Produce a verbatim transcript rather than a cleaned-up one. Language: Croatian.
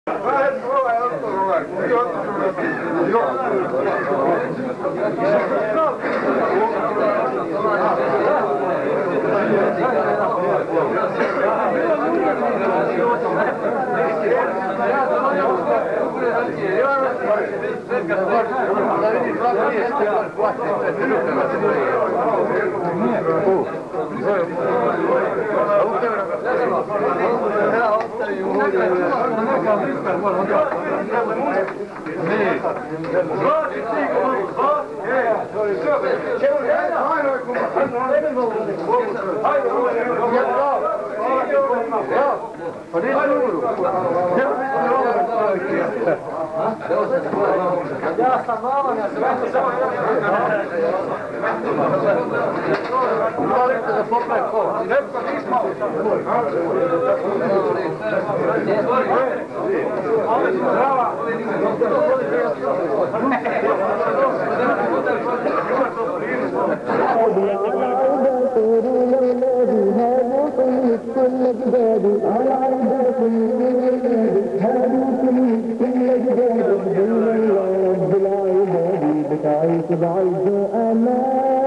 Ja sam malo, ja sam Molite da popravi kola. Netko nismo. Brava. كل جدادي على عيداكم هادوكم كل جدادي رب العباد بتعيش بعيش أمان